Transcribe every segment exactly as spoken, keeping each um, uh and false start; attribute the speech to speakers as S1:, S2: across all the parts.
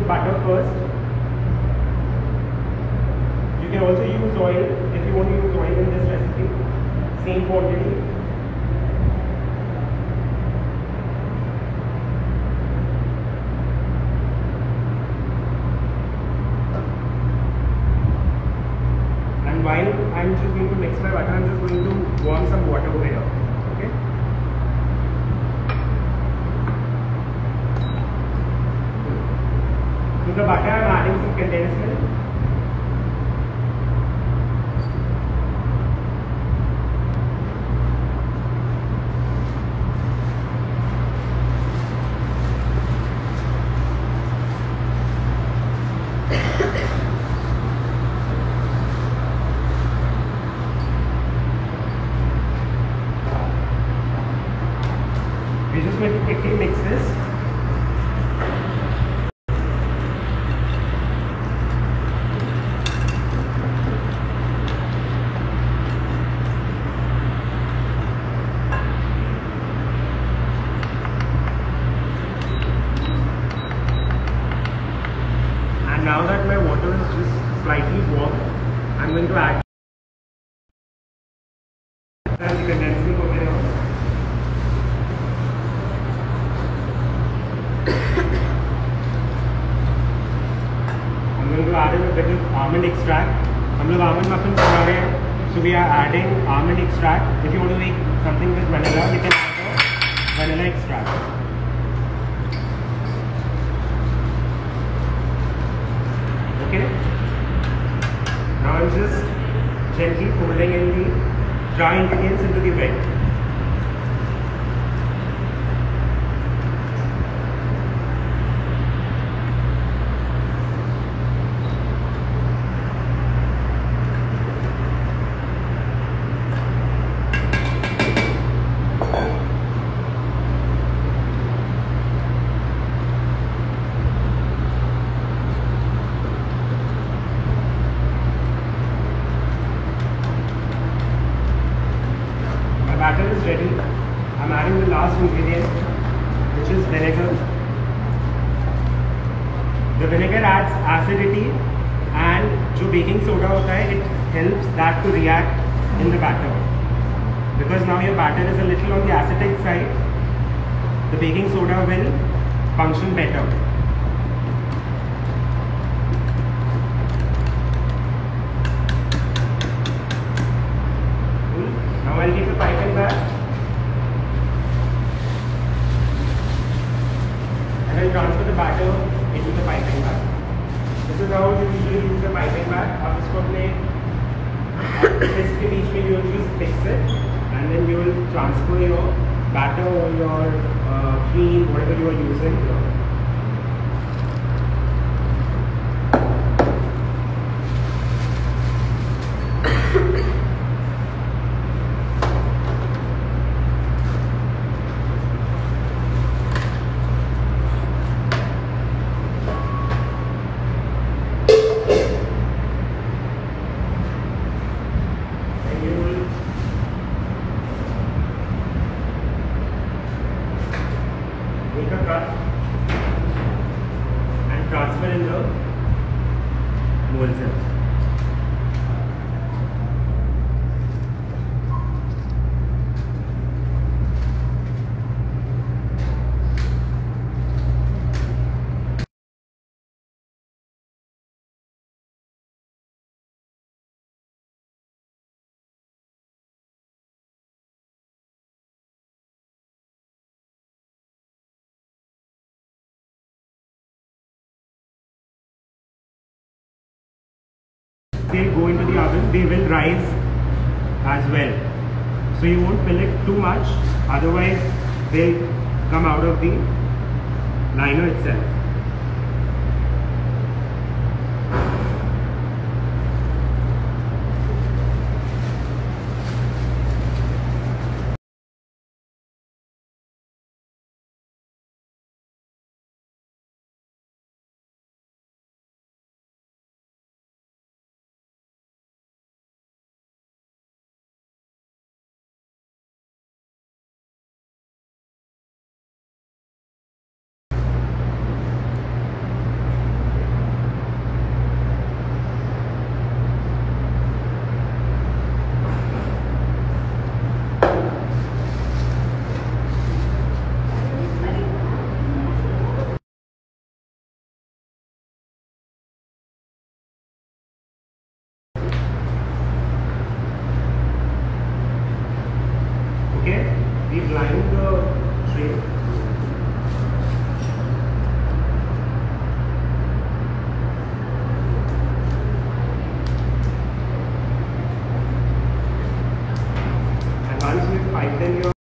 S1: butter first. You can also use oil if you want to use oil in this recipe. Same quantity. And while I'm just going to mix my butter, I'm just going to warm some water over here. Okay. To the butter, I'm adding some condensed milk. We're just going to quickly mix this. And now that my water is just slightly warm, I'm going to add the condensed milk over here. I'm going to add in a bit of almond extract. हम लोग almond muffins बना रहे हैं, so we are adding almond extract. If you want to make something with vanilla, you can add vanilla extract. Okay. Now I'm just gently folding in the dry ingredients into the wet. Batter is ready. I'm adding the last ingredient, which is vinegar. The vinegar adds acidity, and जो baking soda होता है, it helps that to react in the batter. Because now your batter is a little on the acidic side, the baking soda will function better. Now I'll take the piping bag and I'll transfer the batter into the piping bag. This is how you usually use the piping bag. आप इसको अपने fist के बीच में you will just fix it and then you will transfer your batter or your uh, cream, whatever you are using. Make a cut and transfer in the mold cell. They go into the oven, they will rise as well. So you won't fill it too much, otherwise they'll come out of the liner itself. Okay, we blind the tray. And once you pipe in your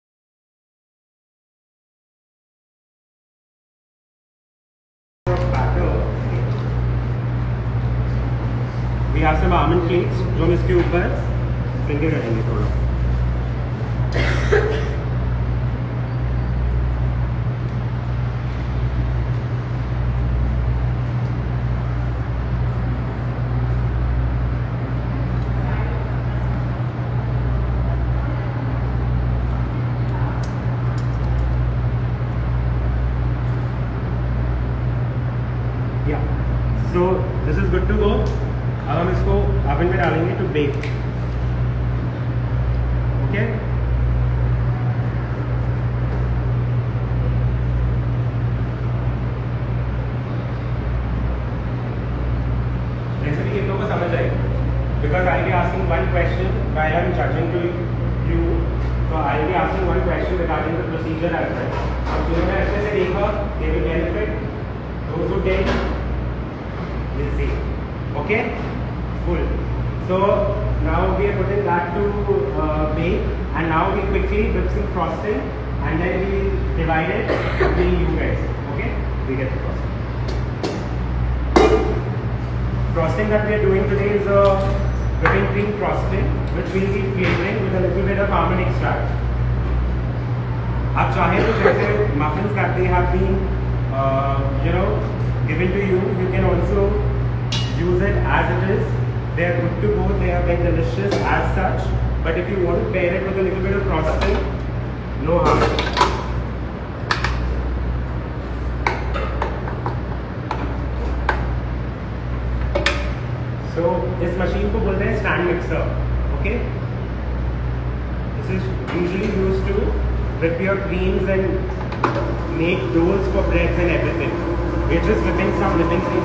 S1: batter, we have some almond flakes जो हम इसके ऊपर sprinkle करेंगे थोड़ा. Yeah, so this is good to go. अब हम इसको oven में डालेंगे to bake. Okay. रेसिपी कितनों को समझ आएगी? Because I'll be asking one question while I'm judging to you. So I'll be asking one question regarding the procedure as well. अब जिन्होंने अच्छे से देखा, they will benefit. Those who didn't, we'll see. Okay? Cool. So now we are putting that to uh, bake, and now we quickly whip some frosting, and then we divide it between you guys. Okay? We get the frosting. Frosting that we are doing today is a whipping cream frosting, which we'll be flavoring with a little bit of almond extract. आप चाहे तो जैसे muffins that they have been, uh, you know, given to you, you can also use it as it is. They are good to go, they are very delicious as such, but if you want to pair it with a little bit of frosting, no harm. So this machine को बोलते हैं stand mixer. Okay, this is usually used to whip your creams and make doughs for breads and everything. We're just whipping some whipping cream.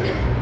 S1: it.